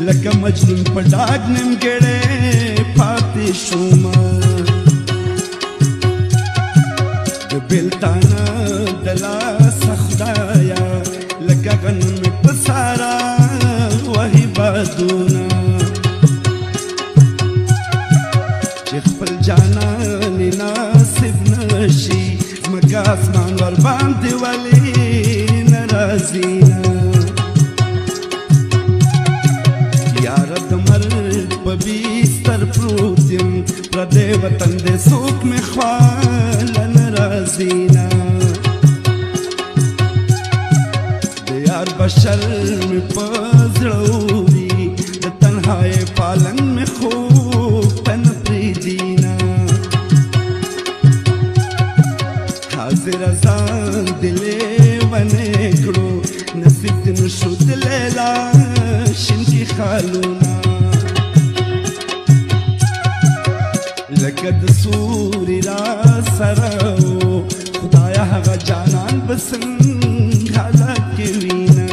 لکه مجنون په ډاګ نیمګړی پاتې شومه د بېلتانه د لاسه خدایه لکه غنم مې په سارا وهي بادونه چې خپل جانان ناصب نشي ځمکه اسمان ورباندې ولې نه راځي نه یاره د مرګ په بستر پروت یم پردی وطن دی څوک مې خواله نه راځي نه د یار بشر مې په زړه اوري د تنهایۍ پالنګ مې خوب ته نه پرېږدي نه حاضر ځان دې لیونی کړو نصیب دې نشو د لیلا شینکي خالونه لکه د سوري را سره و خدایه هغه جانان به څنګه حالت کې وینه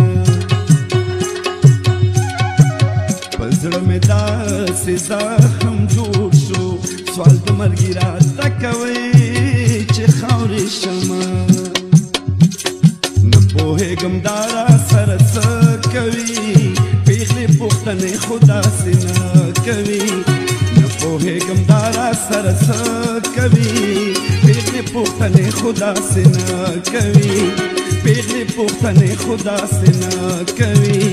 په زړه مې داسې زخم جوړ شو سوال د مرګي راته کوئ چې خاورې شمه نه پوهېږم دا را سره څه کوي پېغلې پوښتنې خو داسې نه کوي نه پوهېږم دا را سره څه کوي پېغلې پوښتنې خو داسې نه کوي پېغلې پوښتنې خو داسې نه کوي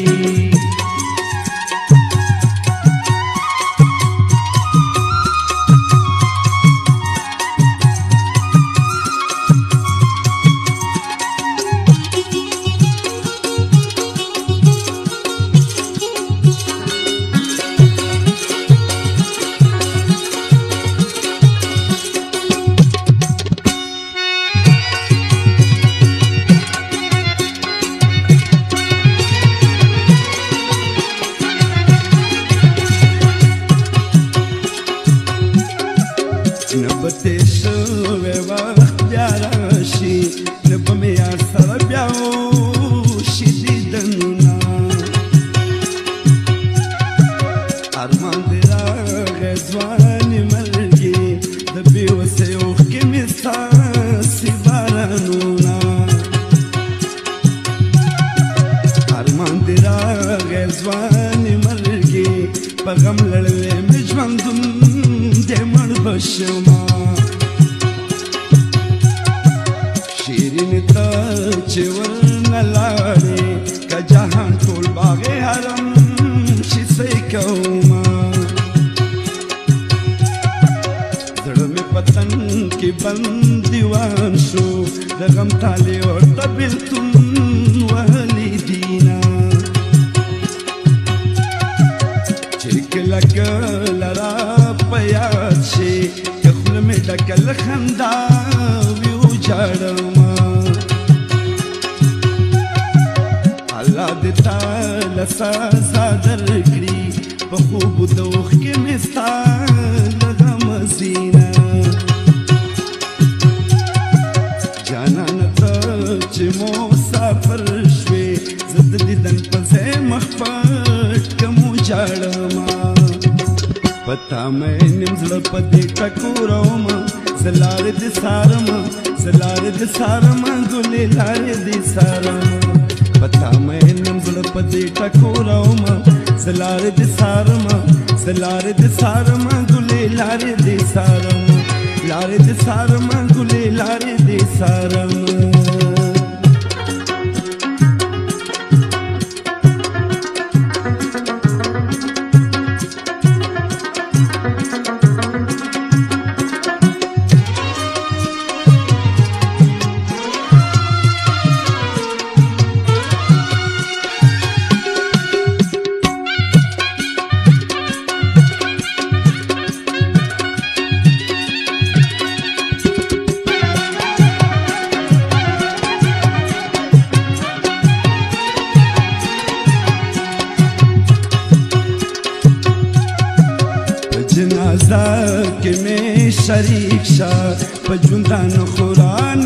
شریک شا په ژوندان قرآن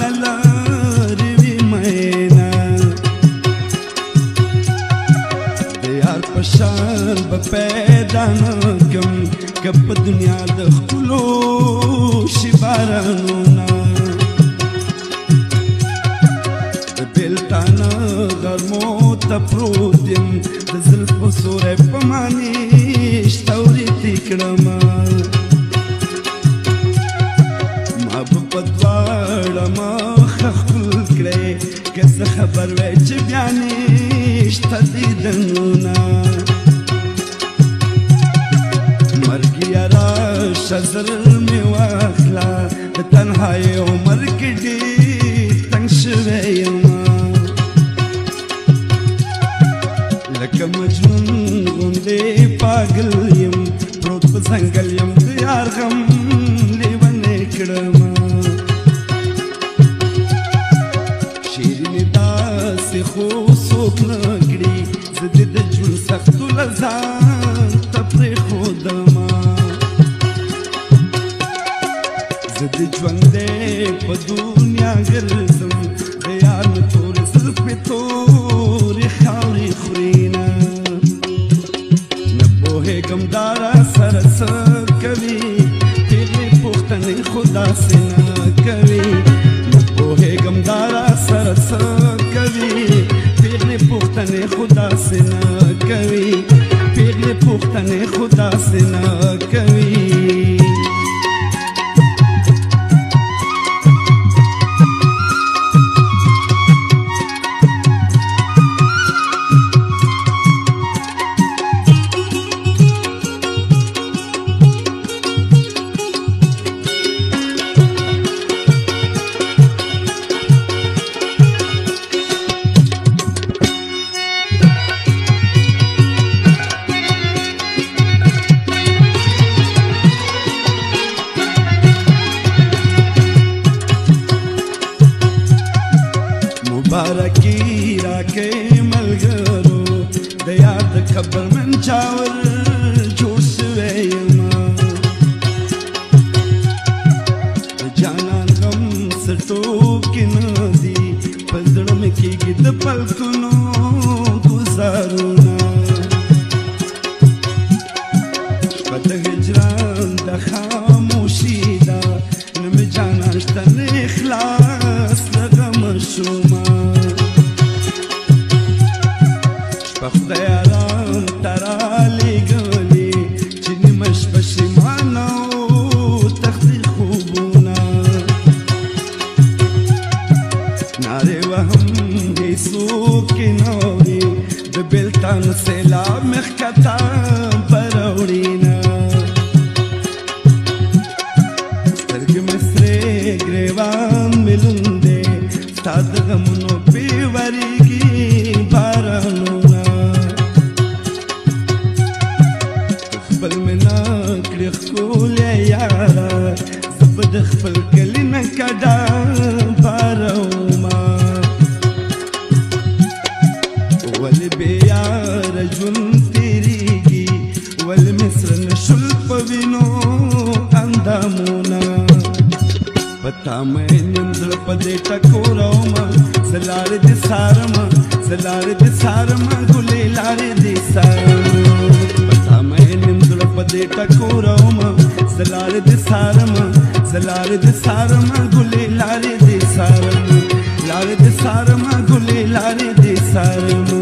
لارې وي مینا د یار په شان به پیدا نکم که په دنیا د خپلو شي بارانونه د بېلتانه غرمو ته پروت یم د زلفو سوری په معنی شته ورېتې کړمه ما به په دواړه مخه ښکل کړې که څه خبر وی چې بیا نشته دیدنونه مرګیه راشه زر مې واخله د تنهایۍ عمر کې ډېر تنګ شوی یمه لکه مجنون غوندې پاگل یم پروت په ځنګل یم د یار غم لیونی کړمه شیرینې داسې خو څوک نه کړي زه دې د ژوند سختو له ځان ته پرېښودمه زه د ژوندی په دنیا ګرځم د یار مې تورې زلفې تورې خاورې خورینه نه پوهېږم دا راسره څه کوي تېغې پوښتنې خو داسې نه کوي نه پوهېږم دا راسره څه کوي پېغلې پوښتنې خو داسې نه کوي پېغلې پوښتنې خو داسې نه کوي مبارکی راکې ملګرو د یار د قبر من چاور جوړ شوی یمه د جانان غم څه ټوکې نه دي په زړه مې کېږي د پلکونو ګزارونه شپه د هجران د خاموشي ده نه مې جانان شته نه اخلاص د غمه شومه خدای آرام ترالیږلي چې نیمه شپه شیمانه او تختی خوبونه نارې وهم هېڅوک یې نه اوري د بېلتان سیلاب مې ښکته پر وړینه سترګې مې سرې ګریوان مې لوند دی ستا د غمونو پې ورېږي بارانونه خپل مې نه کړې ښکلی یاره زه به د خپل کلي نه کډه بارومه ولې بې یاره ژوند تېرېږي ولې مې سره نه شول په وینو اندامونه په تا مین یم زړه په دې ټکورومه زه لارې دې څارمه زه لارې دې څارمه ګلې لارې دې څارمه په تا مین یم زړه په دې ټکورومه زه لارې دې څارمه زه لارې دې څارمه ګلې لارې دې څارمه لارې دې څارمه ګلې لارې دې څارمه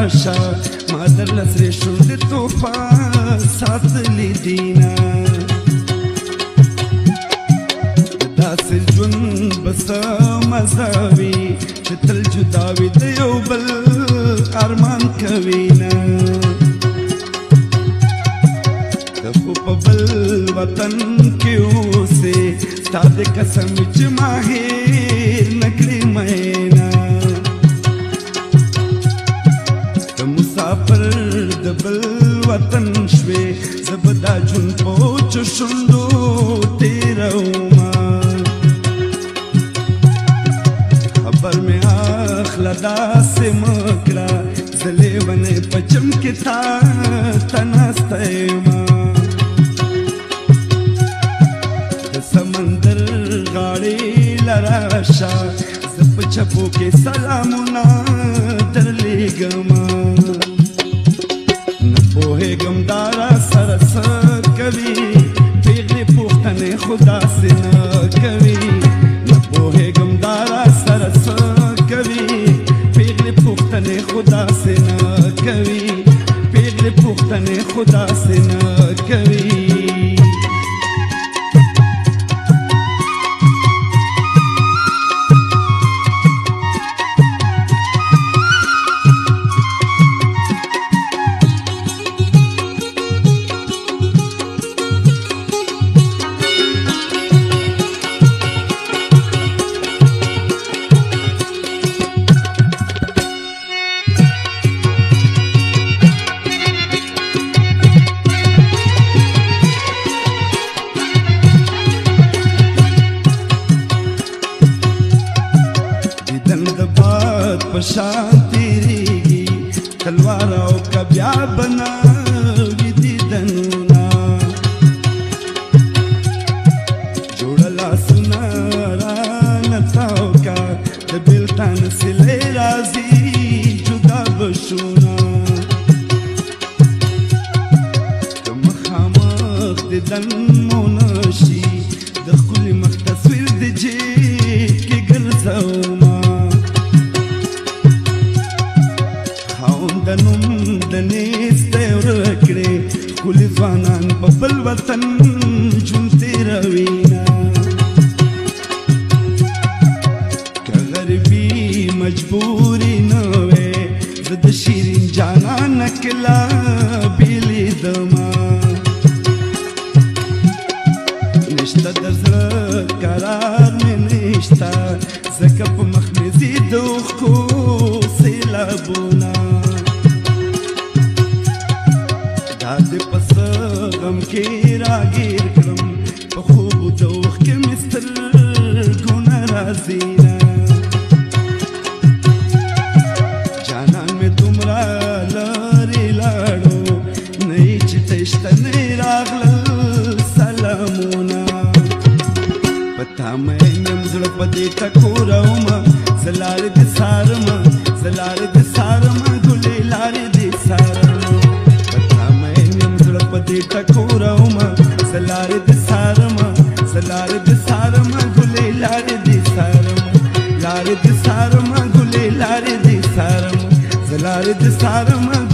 لراشا ما در لسری شوند توفا ساتلی دینا داس ژوند بس مزاوي چې تل جداوي د یو بل ارمان کوينا د خو په بل وطن کې اوسه ستاسو قسم چې ما هېر نکړې مینا د مسافر د بل وطن شوي زبدا جون پوچ شوندو تیروما خبر میں اخلدا سے مکرا زلے بنے پچم کے تا تناستیما سمندر غاڑی لراشا زپ چپو کے سلامنا درلی گما نپوہے گمدارا سرس کبھی پیغلی پوختنے خدا سے نہ کبھی نپوہے گمدارا سرس کبھی پیغلی پوختنے خدا سے نہ کبھی پیغلی پوختنے خدا سے نہ کبھی پشان تیریگی تلواراو کا بیا بناوی دیدنونا جوڑلا سنا رانتاو کا دبیلتان سلے رازی جدا بشونا دمخامخ دیدن مونشی دخولی مخ تصویر دی جیب کی گرزوما دنم دنیس تورکڑے کل زوانان ببل وطن جنتی روینا که غربی مجبوری نوے زد شیرین جانا نکلا بیلی دما نشتا درزر قرار میں نشتا زکپ مخمزی دوخ کو سیلابونا داد پس غم کی راگیر کرم بخوب دوخ کے مستر گونا رازینا جانان میں تمرا لاری لاڑو نئی چتشتا نئی راغل سلامونا پتا میں نمزر پدی تکو روما زلار دی سارما زلار دی سارما گلی لاری دی سارما دیتا کوراوما زلار دی سارما گلی لار دی سارما لار دی سارما گلی لار دی سارما زلار دی سارما